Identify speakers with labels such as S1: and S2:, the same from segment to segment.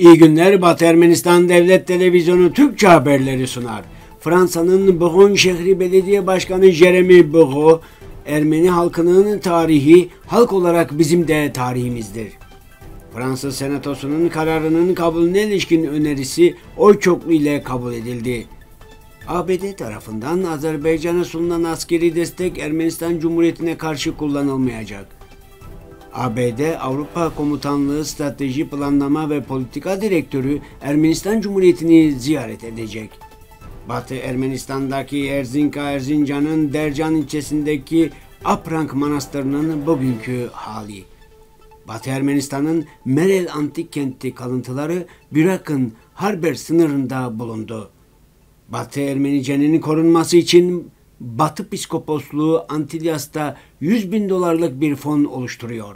S1: İyi günler. Batı Ermenistan Devlet Televizyonu Türkçe haberleri sunar. Fransa'nın Bougon şehri belediye başkanı Jeremy Bourreau, Ermeni halkının tarihi halk olarak bizim de tarihimizdir. Fransa Senatosu'nun kararının kabulüne ilişkin önerisi oy çokluğu ile kabul edildi. ABD tarafından Azerbaycan'a sunulan askeri destek Ermenistan Cumhuriyeti'ne karşı kullanılmayacak. ABD Avrupa Komutanlığı Strateji Planlama ve Politika Direktörü Ermenistan Cumhuriyeti'ni ziyaret edecek. Batı Ermenistan'daki Erzincan'ın Dercan ilçesindeki Aprang Manastırı'nın bugünkü hali. Batı Ermenistan'ın Merel Antik Kenti kalıntıları Bürak'ın Harber sınırında bulundu. Batı Ermenice'nin korunması için Batı Piskoposluğu Antilyas'ta $100.000 bir fon oluşturuyor.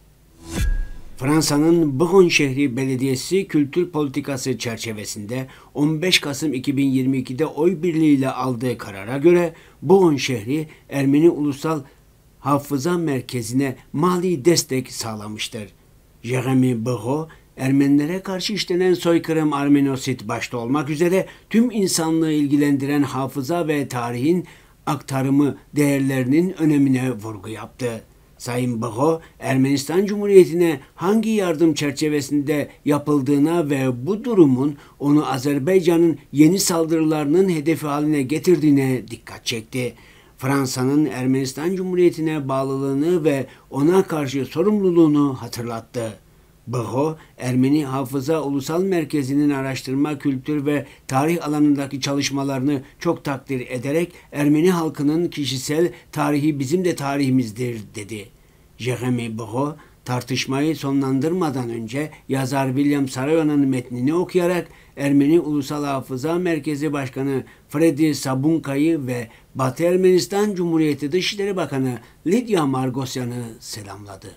S1: Fransa'nın Bougon şehri belediyesi kültür politikası çerçevesinde 15 Kasım 2022'de oy birliğiyle aldığı karara göre Bougon şehri Ermeni Ulusal Hafıza Merkezi'ne mali destek sağlamıştır. Jeremy Bourreau, Ermenilere karşı işlenen soykırım Armenosit başta olmak üzere tüm insanlığı ilgilendiren hafıza ve tarihin aktarımı değerlerinin önemine vurgu yaptı. Sayın Bourreau, Ermenistan Cumhuriyeti'ne hangi yardım çerçevesinde yapıldığına ve bu durumun onu Azerbaycan'ın yeni saldırılarının hedefi haline getirdiğine dikkat çekti. Fransa'nın Ermenistan Cumhuriyeti'ne bağlılığını ve ona karşı sorumluluğunu hatırlattı. Bourreau, Ermeni Hafıza Ulusal Merkezi'nin araştırma, kültür ve tarih alanındaki çalışmalarını çok takdir ederek Ermeni halkının kişisel tarihi bizim de tarihimizdir dedi. Jeremy Bourreau, tartışmayı sonlandırmadan önce yazar William Sarayo'nun metnini okuyarak Ermeni Ulusal Hafıza Merkezi Başkanı Fredi Sabunka'yı ve Batı Ermenistan Cumhuriyeti Dışişleri Bakanı Lydia Margosyan'ı selamladı.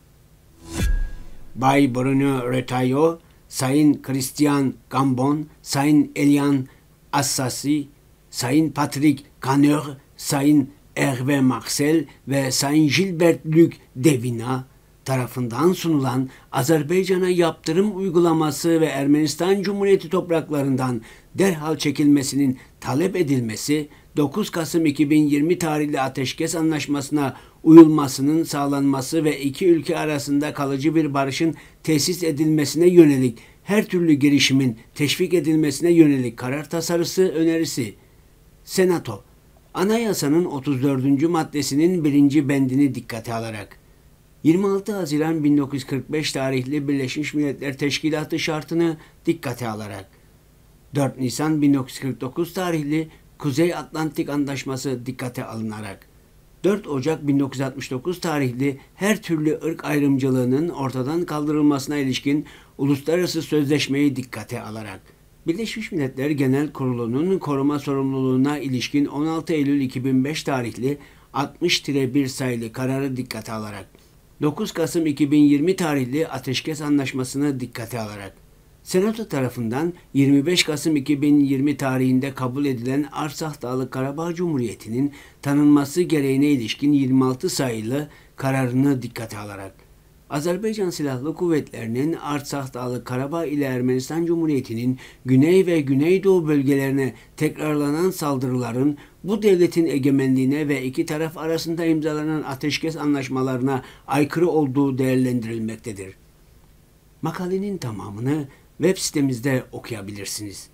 S1: Bay Bruno Retailleau, Sayın Christian Gambon, Sayın Elian Assasi, Sayın Patrick Caneur, Sayın Hervé Marcel ve Sayın Gilbert-Luc Devina tarafından sunulan Azerbaycan'a yaptırım uygulaması ve Ermenistan Cumhuriyeti topraklarından derhal çekilmesinin talep edilmesi, 9 Kasım 2020 tarihli ateşkes anlaşmasına uyulmasının sağlanması ve iki ülke arasında kalıcı bir barışın tesis edilmesine yönelik her türlü girişimin teşvik edilmesine yönelik karar tasarısı önerisi. Senato, Anayasanın 34. maddesinin 1. bendini dikkate alarak 26 Haziran 1945 tarihli Birleşmiş Milletler Teşkilatı şartını dikkate alarak 4 Nisan 1949 tarihli Kuzey Atlantik Antlaşması dikkate alınarak 4 Ocak 1969 tarihli her türlü ırk ayrımcılığının ortadan kaldırılmasına ilişkin uluslararası sözleşmeyi dikkate alarak Birleşmiş Milletler Genel Kurulu'nun koruma sorumluluğuna ilişkin 16 Eylül 2005 tarihli 60-1 sayılı kararı dikkate alarak 9 Kasım 2020 tarihli Ateşkes Anlaşması'nı dikkate alarak Senato tarafından 25 Kasım 2020 tarihinde kabul edilen Artsakh Dağlık Karabağ Cumhuriyeti'nin tanınması gereğine ilişkin 26 sayılı kararını dikkate alarak Azerbaycan Silahlı Kuvvetleri'nin Artsakh Dağlık Karabağ ile Ermenistan Cumhuriyeti'nin güney ve güneydoğu bölgelerine tekrarlanan saldırıların bu devletin egemenliğine ve iki taraf arasında imzalanan ateşkes anlaşmalarına aykırı olduğu değerlendirilmektedir. Makalenin tamamını web sitemizde okuyabilirsiniz.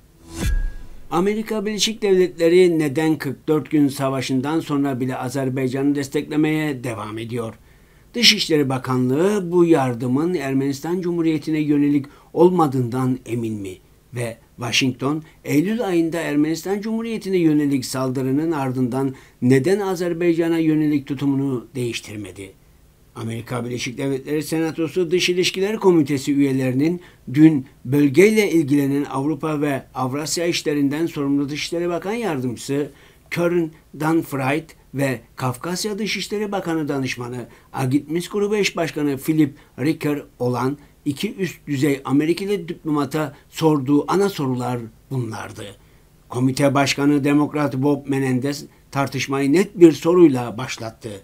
S1: Amerika Birleşik Devletleri neden 44 gün savaşından sonra bile Azerbaycan'ı desteklemeye devam ediyor? Dışişleri Bakanlığı bu yardımın Ermenistan Cumhuriyeti'ne yönelik olmadığından emin mi? Ve Washington, Eylül ayında Ermenistan Cumhuriyeti'ne yönelik saldırının ardından neden Azerbaycan'a yönelik tutumunu değiştirmedi? Amerika Birleşik Devletleri Senatosu Dış İlişkiler Komitesi üyelerinin dün bölgeyle ilgilenen Avrupa ve Avrasya işlerinden sorumlu Dışişleri Bakan Yardımcısı Karen Danfried ve Kafkasya Dışişleri Bakanı Danışmanı Agitmis Grubu Eş Başkanı Philip Ricker olan iki üst düzey Amerikalı diplomata sorduğu ana sorular bunlardı. Komite Başkanı Demokrat Bob Menendez tartışmayı net bir soruyla başlattı.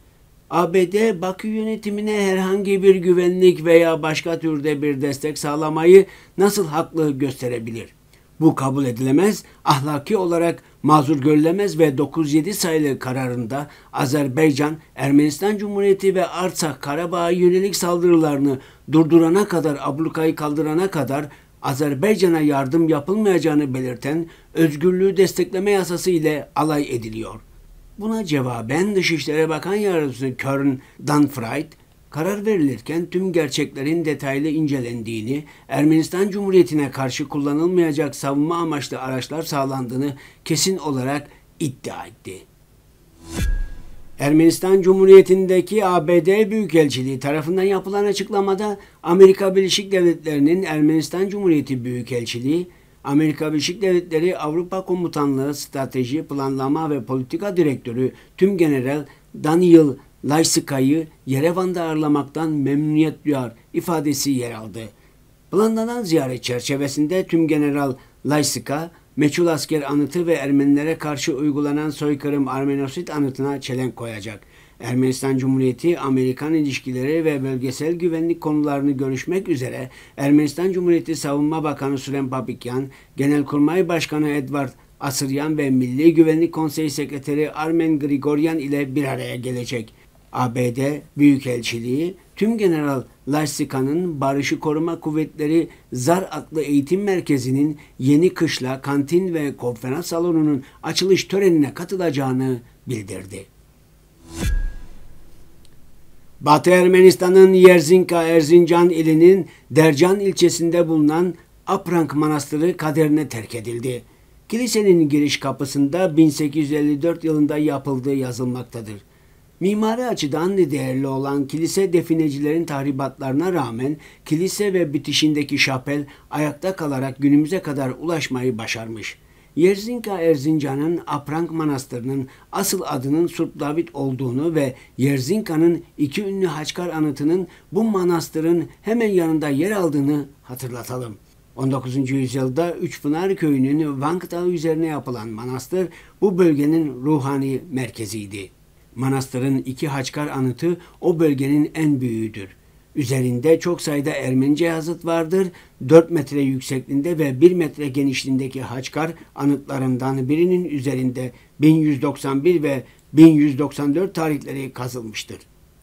S1: ABD, Bakü yönetimine herhangi bir güvenlik veya başka türde bir destek sağlamayı nasıl haklı gösterebilir? Bu kabul edilemez, ahlaki olarak mazur görülemez ve 907 sayılı kararında Azerbaycan, Ermenistan Cumhuriyeti ve Artsakh Karabağ'a yönelik saldırılarını durdurana kadar, ablukayı kaldırana kadar Azerbaycan'a yardım yapılmayacağını belirten özgürlüğü destekleme yasası ile alay ediliyor. Buna cevaben Dışişleri Bakan Yardımcısı Kern Danfried, karar verilirken tüm gerçeklerin detaylı incelendiğini, Ermenistan Cumhuriyeti'ne karşı kullanılmayacak savunma amaçlı araçlar sağlandığını kesin olarak iddia etti. Ermenistan Cumhuriyeti'ndeki ABD Büyükelçiliği tarafından yapılan açıklamada Amerika Birleşik Devletleri'nin Ermenistan Cumhuriyeti Büyükelçiliği, Amerika Birleşik Devletleri Avrupa Komutanlığı Strateji, Planlama ve Politika Direktörü Tümgeneral Daniel Lysyka'yı Yerevan'da ağırlamaktan memnuniyet duyar ifadesi yer aldı. Planlanan ziyaret çerçevesinde Tümgeneral Lysyka, meçhul asker anıtı ve Ermenilere karşı uygulanan soykırım Armenosit anıtına çelenk koyacak. Ermenistan Cumhuriyeti, Amerikan ilişkileri ve bölgesel güvenlik konularını görüşmek üzere Ermenistan Cumhuriyeti Savunma Bakanı Sürem Babikyan, Genelkurmay Başkanı Edvard Asıryan ve Milli Güvenlik Konseyi Sekreteri Armen Grigoryan ile bir araya gelecek. ABD Büyükelçiliği, Tümgeneral Lysyka'nın Barışı Koruma Kuvvetleri ZAR adlı eğitim merkezinin yeni kışla, kantin ve konferans salonunun açılış törenine katılacağını bildirdi. Batı Ermenistan'ın Yerzinka Erzincan ilinin Dercan ilçesinde bulunan Aprang Manastırı kaderine terk edildi. Kilisenin giriş kapısında 1854 yılında yapıldığı yazılmaktadır. Mimari açıdan değerli olan kilise definecilerin tahribatlarına rağmen kilise ve bitişindeki şapel ayakta kalarak günümüze kadar ulaşmayı başarmış. Yerzinka Erzincan'ın Aprang Manastırı'nın asıl adının Surp David olduğunu ve Yerzinka'nın iki ünlü Haçkar anıtının bu manastırın hemen yanında yer aldığını hatırlatalım. 19. yüzyılda Üçpınar köyünün Vank Dağı üzerine yapılan manastır bu bölgenin ruhani merkeziydi. Manastırın iki Haçkar anıtı o bölgenin en büyüğüdür. Üzerinde çok sayıda Ermenice yazıt vardır. 4 metre yüksekliğinde ve 1 metre genişliğindeki Haçkar anıtlarından birinin üzerinde 1191 ve 1194 tarihleri kazılmıştır.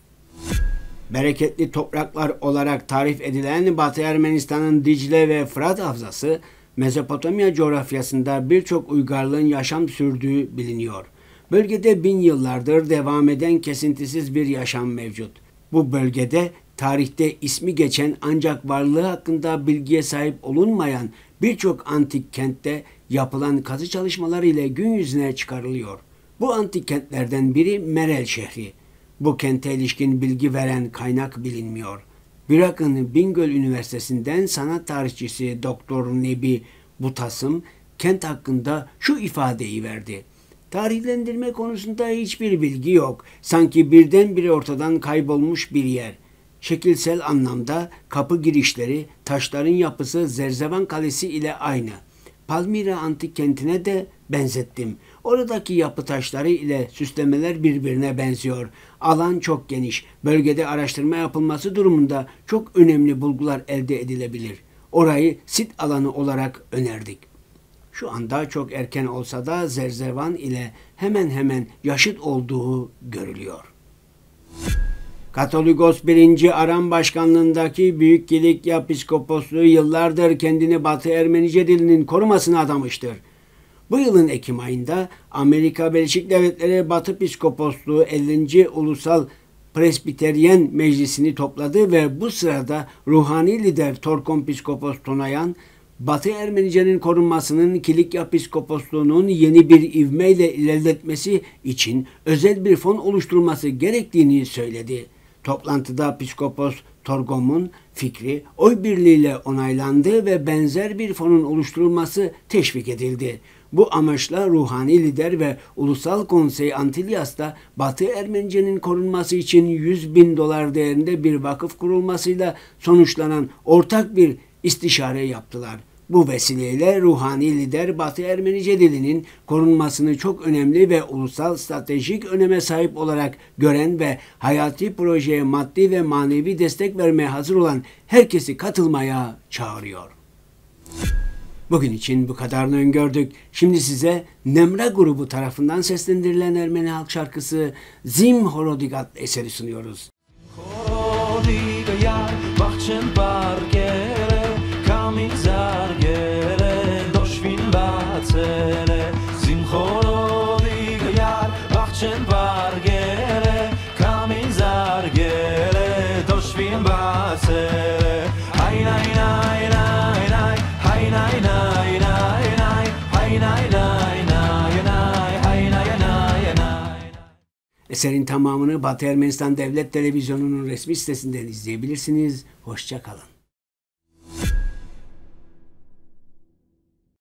S1: Bereketli topraklar olarak tarif edilen Batı Ermenistan'ın Dicle ve Fırat Havzası, Mezopotamya coğrafyasında birçok uygarlığın yaşam sürdüğü biliniyor. Bölgede 1000 yıllardır devam eden kesintisiz bir yaşam mevcut. Bu bölgede tarihte ismi geçen ancak varlığı hakkında bilgiye sahip olunmayan birçok antik kentte yapılan kazı çalışmaları ile gün yüzüne çıkarılıyor. Bu antik kentlerden biri Merel şehri. Bu kente ilişkin bilgi veren kaynak bilinmiyor. Bırakın Bingöl Üniversitesi'nden sanat tarihçisi Doktor Nebi Butasım kent hakkında şu ifadeyi verdi. Tarihlendirme konusunda hiçbir bilgi yok. Sanki birdenbire ortadan kaybolmuş bir yer. Şekilsel anlamda kapı girişleri, taşların yapısı Zerzevan Kalesi ile aynı. Palmira antik kentine de benzettim. Oradaki yapı taşları ile süslemeler birbirine benziyor. Alan çok geniş. Bölgede araştırma yapılması durumunda çok önemli bulgular elde edilebilir. Orayı sit alanı olarak önerdik. Şu anda çok erken olsa da Zerzevan ile hemen hemen yaşıt olduğu görülüyor. Katolikos 1. Aram Başkanlığındaki Büyük Kilikya Piskoposluğu yıllardır kendini Batı Ermenice dilinin korumasına adamıştır. Bu yılın Ekim ayında Amerika Birleşik Devletleri Batı Piskoposluğu 50. Ulusal Presbiteryen Meclisi'ni topladı ve bu sırada ruhani lider Torkom Piskopos Tonayan, Batı Ermenice'nin korunmasının Kilikya Piskoposluğu'nun yeni bir ivmeyle ilerletmesi için özel bir fon oluşturulması gerektiğini söyledi. Toplantıda Piskopos Torgom'un fikri oy birliğiyle onaylandı ve benzer bir fonun oluşturulması teşvik edildi. Bu amaçla ruhani lider ve Ulusal Konsey Antilyas'ta Batı Ermenice'nin korunması için $100.000 değerinde bir vakıf kurulmasıyla sonuçlanan ortak bir istişare yaptılar. Bu vesileyle ruhani lider Batı Ermenice dilinin korunmasını çok önemli ve ulusal stratejik öneme sahip olarak gören ve hayati projeye maddi ve manevi destek vermeye hazır olan herkesi katılmaya çağırıyor. Bugün için bu kadarını öngördük. Şimdi size Nemra grubu tarafından seslendirilen Ermeni halk şarkısı Zim Horodigat eseri sunuyoruz. Eserin tamamını Batı Ermenistan Devlet Televizyonu'nun resmi sitesinden izleyebilirsiniz. Hoşça kalın.